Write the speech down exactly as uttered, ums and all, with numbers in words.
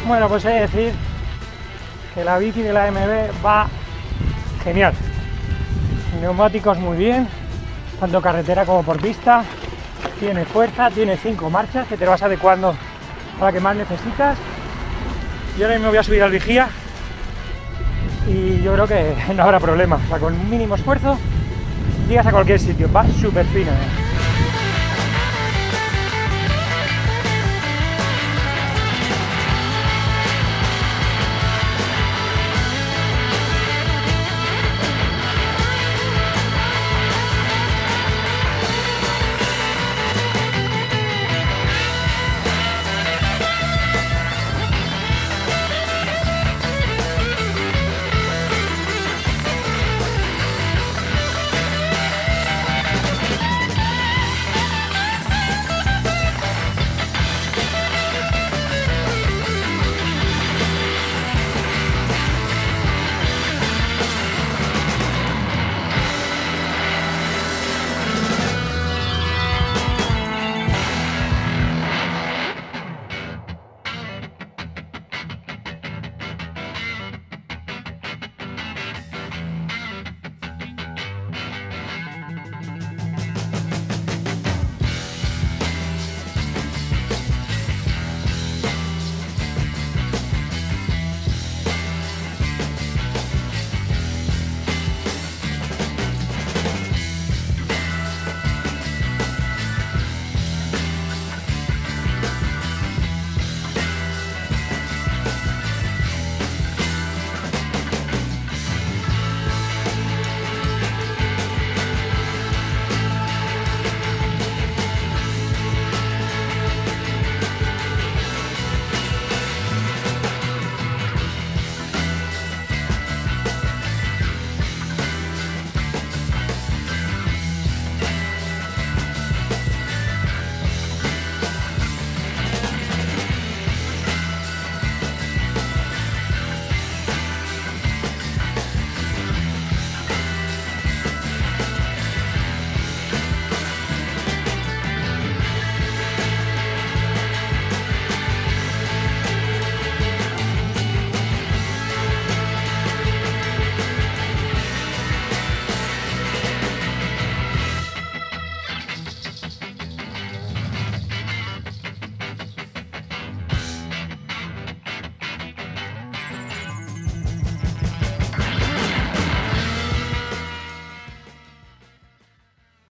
Bueno, pues he de decir que la bici de la M B va genial. Neumáticos muy bien, tanto carretera como por pista. Tiene fuerza, tiene cinco marchas que te vas adecuando a la que más necesitas. Yo ahora mismo voy a subir al vigía y yo creo que no habrá problema. O sea, con un mínimo esfuerzo llegas a cualquier sitio, va súper fino, ¿eh?